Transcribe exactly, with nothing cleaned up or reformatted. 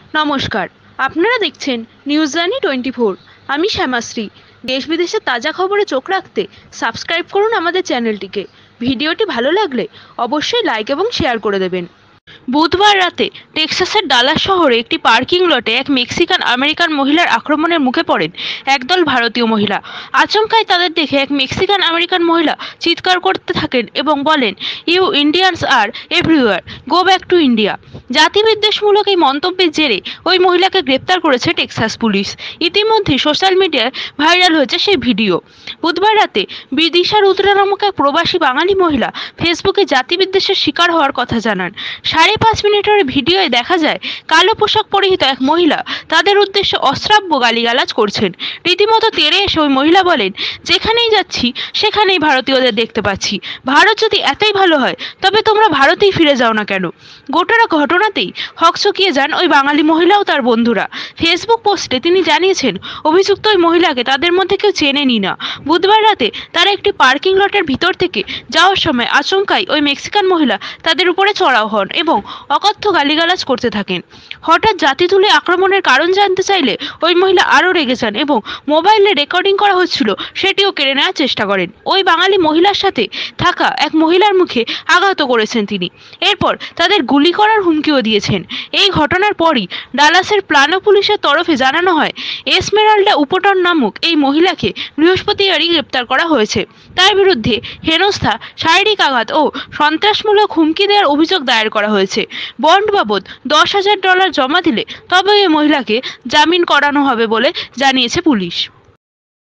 নমস্কার, আপনারা দেখছেন নিউজ জার্নি টোয়েন্টি ফোর। আমি শ্যামাশ্রী। দেশ বিদেশের তাজা খবরে চোখ রাখতে সাবস্ক্রাইব করুন আমাদের চ্যানেলটিকে। ভিডিওটি ভালো লাগলে অবশ্যই লাইক এবং শেয়ার করে দেবেন। বুধবার রাতে টেক্সাসের ডালাস শহরে একটি পার্কিং লটে এক মেক্সিকান আমেরিকান মহিলার আক্রমণের মুখে পড়েন একদল ভারতীয় মহিলা। আচমকাই তাদের দেখে এক মেক্সিকান আমেরিকান মহিলা চিৎকার করতে থাকেন এবং বলেন, you Indians are everywhere, go back to India. জাতিবিদ্বেষমূলক এই মন্তব্যের জেরে ওই মহিলাকে গ্রেপ্তার করেছে টেক্সাস পুলিশ। ইতিমধ্যে সোশ্যাল মিডিয়ায় ভাইরাল হয়েছে সেই ভিডিও। বুধবার রাতে বিদিশা রুদ্রা নামক এক প্রবাসী বাঙালি মহিলা ফেসবুকে জাতিবিদ্বেষের শিকার হওয়ার কথা জানান। সাড়ে পাঁচ মিনিটের ভিডিওয়ে দেখা যায় কালো পোশাক পরিহিত এক মহিলা তাদের উদ্দেশ্যে অশ্রাব্য গালিগালাজ করছেন। রীতিমতো তেড়ে এসে ওই মহিলা বলেন, যেখানেই যাচ্ছি সেখানেই ভারতীয়দের দেখতে পাচ্ছি। ভারত যদি এতই ভালো হয় তবে তোমরা ভারতেই ফিরে যাও না কেন? গোটা ঘটনাতেই হকচকিয়ে যান ওই বাঙালি মহিলা ও তার বন্ধুরা। ফেসবুক পোস্টে তিনি জানিয়েছেন, অভিযুক্ত ওই মহিলাকে তাদের মধ্যে কেউ চেনেনি না। বুধবার রাতে তারা একটি পার্কিং লটের ভিতর থেকে যাওয়ার সময় আচমকাই ওই মেক্সিকান মহিলা তাদের উপরে চড়াও হন এবং অকথ্য গালিগালাজ করতে থাকেন। হঠাৎ জাতি তুলে আক্রমণের কারণ জানতে চাইলে ওই মহিলা আরও রেগে যান এবং মোবাইলে রেকর্ডিং করা হচ্ছিল সেটিও কেড়ে নেওয়ার চেষ্টা করেন। ওই বাঙালি মহিলার সাথে থাকা এক মহিলার মুখে আঘাত করেছেন তিনি। এরপর তাদের গুলি করার হুমকিও দিয়েছেন। এই ঘটনার পরই ডালাসের প্লানো পুলিশের তরফে জানানো হয়, এসমেরাল্ডা উপটন নামক এই মহিলাকে বৃহস্পতিবারই গ্রেপ্তার করা হয়েছে। তার বিরুদ্ধে হেনস্থা, শারীরিক আঘাত ও সন্ত্রাসমূলক হুমকি দেওয়ার অভিযোগ দায়ের করা হয়েছে। বন্ড বাবদ দশ হাজার ডলার জমা দিলে তবে এই মহিলাকে জামিন করানো হবে বলে জানিয়েছে পুলিশ।